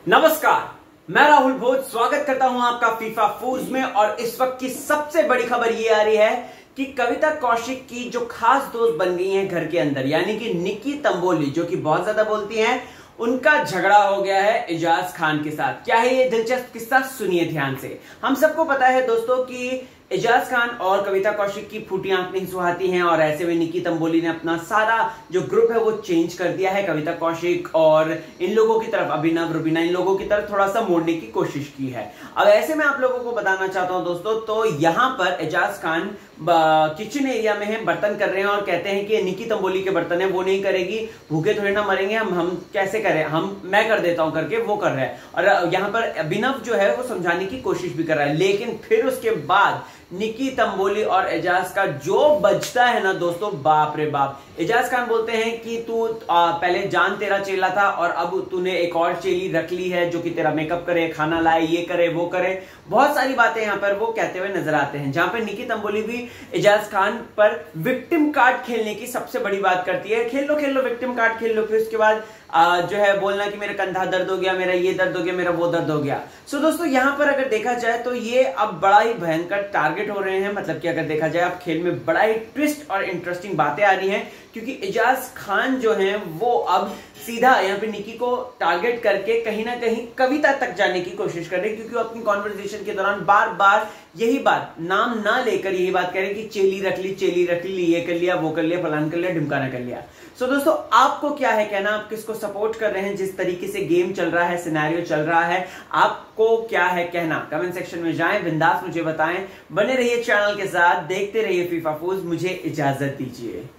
नमस्कार, मैं राहुल भोज स्वागत करता हूं आपका फीफा फूज में। और इस वक्त की सबसे बड़ी खबर ये आ रही है कि कविता कौशिक की जो खास दोस्त बन गई हैं घर के अंदर, यानी कि निक्की तंबोली, जो कि बहुत ज्यादा बोलती हैं, उनका झगड़ा हो गया है एजाज खान के साथ। क्या है ये दिलचस्प किस्सा, सुनिए ध्यान से। हम सबको पता है दोस्तों कि एजाज खान और कविता कौशिक की फूटी आंख नहीं सुहाती हैं, और ऐसे में निक्की तंबोली ने अपना सारा जो ग्रुप है वो चेंज कर दिया है। कविता कौशिक और इन लोगों की तरफ, अभिनव, रुबीना, इन लोगों की तरफ थोड़ा सा मोड़ने की कोशिश की है। अब ऐसे में आप लोगों को बताना चाहता हूं दोस्तों, तो यहां पर एजाज खान किचन एरिया में है, बर्तन कर रहे हैं और कहते हैं कि निक्की तंबोली के बर्तन है वो नहीं करेगी, भूखे थोड़े ना मरेंगे, हम कैसे करें, मैं कर देता हूं करके वो कर रहा है। और यहां पर अभिनव जो है वो समझाने की कोशिश भी कर रहा है, लेकिन फिर उसके बाद निक्की तंबोली और एजाज का जो बजता है ना दोस्तों, बाप रे बाप। एजाज खान बोलते हैं कि तू पहले जान तेरा चेला था और अब तूने एक और चेली रख ली है जो कि तेरा मेकअप करे, खाना लाए, ये करे, वो करे। बहुत सारी बातें यहां पर वो कहते हुए नजर आते हैं, जहां पर निक्की तंबोली भी एजाज खान पर विक्टिम कार्ड खेलने की सबसे बड़ी बात करती है। खेल लो विक्टिम कार्ड खेल लो, फिर उसके बाद जो है बोलना कि मेरा कंधा दर्द हो गया, मेरा ये दर्द हो गया, मेरा वो दर्द हो गया। सो दोस्तों यहां पर अगर देखा जाए तो ये अब बड़ा ही भयंकर टारगेट हो रहे हैं। मतलब कि अगर देखा जाए अब खेल में बड़ा ही ट्विस्ट और इंटरेस्टिंग बातें आ रही हैं, क्योंकि एजाज खान जो हैं वो अब सीधा यहाँ पे निक्की को टारगेट करके कहीं ना कहीं कविता तक जाने की कोशिश कर रहे हैं, क्योंकि वो अपनी कॉन्वर्सेशन के दौरान बार बार यही बात, नाम ना लेकर यही बात कह रहे हैं कि चेली रख ली, ये कर लिया, वो कर लिया, फलान कर लिया, ढिमकाना कर लिया। सो दोस्तों आपको क्या है कहना, आप किसको सपोर्ट कर रहे हैं? जिस तरीके से गेम चल रहा है, सिनेरियो चल रहा है, आपको क्या है कहना? कमेंट सेक्शन में जाएं, बिंदास मुझे बताएं। बने रहिए चैनल के साथ, देखते रहिए फीफा फूज। मुझे इजाजत दीजिए।